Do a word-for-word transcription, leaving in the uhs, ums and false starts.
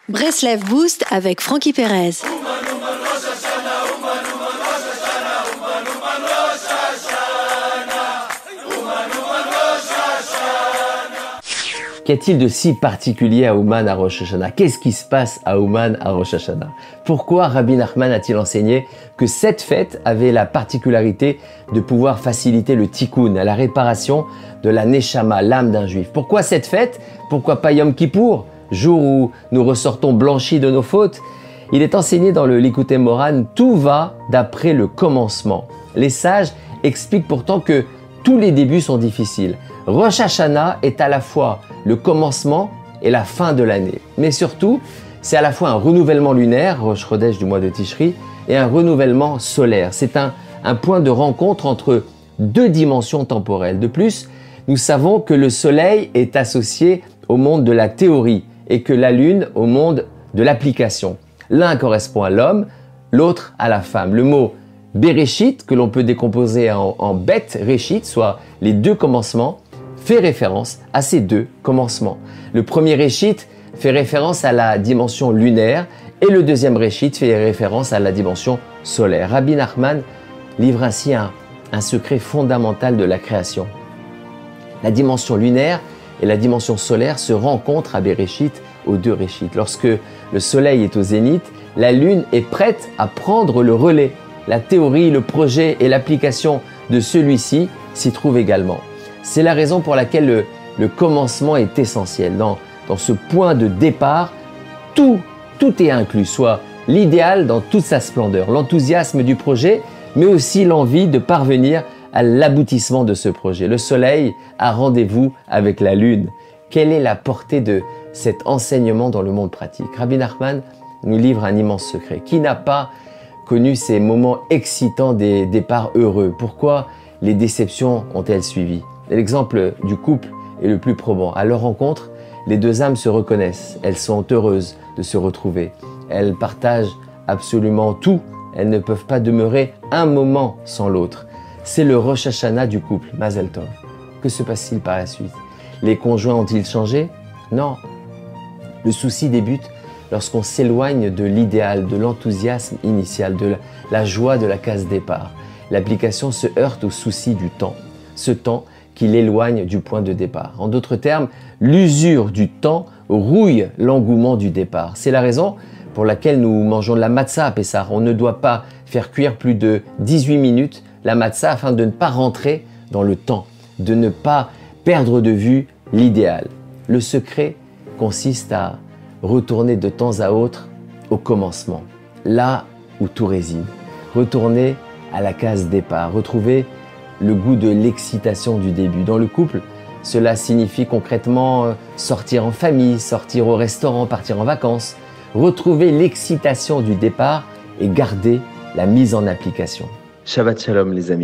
Breslev Boost avec Francky Perez. Qu'y a-t-il de si particulier à Ouman à Rosh Hashanah? Qu'est-ce qui se passe à Ouman à Rosh Hashanah? Pourquoi Rabbi Nachman a-t-il enseigné que cette fête avait la particularité de pouvoir faciliter le tikkun, la réparation de la neshama, l'âme d'un juif? Pourquoi cette fête? Pourquoi pas Yom Kippour, jour où nous ressortons blanchis de nos fautes? Il est enseigné dans le Likutei Moharan, tout va d'après le commencement. Les sages expliquent pourtant que tous les débuts sont difficiles. Rosh Hashanah est à la fois le commencement et la fin de l'année. Mais surtout, c'est à la fois un renouvellement lunaire, Rosh Chodesh du mois de Tishri, et un renouvellement solaire. C'est un, un point de rencontre entre deux dimensions temporelles. De plus, nous savons que le soleil est associé au monde de la théorie et que la lune au monde de l'application. L'un correspond à l'homme, l'autre à la femme. Le mot Bereshit, que l'on peut décomposer en, en Bet Reshit, soit les deux commencements, fait référence à ces deux commencements. Le premier Reshit fait référence à la dimension lunaire et le deuxième Reshit fait référence à la dimension solaire. Rabbi Nachman livre ainsi un, un secret fondamental de la création. La dimension lunaire et la dimension solaire se rencontrent à Bereshit aux deux Reshit. Lorsque le soleil est au zénith, la lune est prête à prendre le relais. La théorie, le projet et l'application de celui-ci s'y trouvent également. C'est la raison pour laquelle le, le commencement est essentiel. Dans, dans ce point de départ, tout, tout est inclus, soit l'idéal dans toute sa splendeur, l'enthousiasme du projet, mais aussi l'envie de parvenir à l'aboutissement de ce projet. Le soleil a rendez-vous avec la lune. Quelle est la portée de cet enseignement dans le monde pratique? Rabbi Nachman nous livre un immense secret. Qui n'a pas connu ces moments excitants des départs heureux? Pourquoi les déceptions ont-elles suivi? L'exemple du couple est le plus probant. À leur rencontre, les deux âmes se reconnaissent. Elles sont heureuses de se retrouver. Elles partagent absolument tout. Elles ne peuvent pas demeurer un moment sans l'autre. C'est le Rosh Hashanah du couple, Mazel Tov. Que se passe-t-il par la suite? Les conjoints ont-ils changé? Non. Le souci débute lorsqu'on s'éloigne de l'idéal, de l'enthousiasme initial, de la joie de la case départ. L'application se heurte au souci du temps. Ce temps qui l'éloigne du point de départ. En d'autres termes, l'usure du temps rouille l'engouement du départ. C'est la raison pour laquelle nous mangeons de la matzah à Pessah. On ne doit pas faire cuire plus de dix-huit minutes la matzah afin de ne pas rentrer dans le temps, de ne pas perdre de vue l'idéal. Le secret consiste à retourner de temps à autre au commencement, là où tout réside. Retourner à la case départ, retrouver le goût de l'excitation du début. Dans le couple, cela signifie concrètement sortir en famille, sortir au restaurant, partir en vacances, retrouver l'excitation du départ et garder la mise en application. Shabbat Shalom les amis.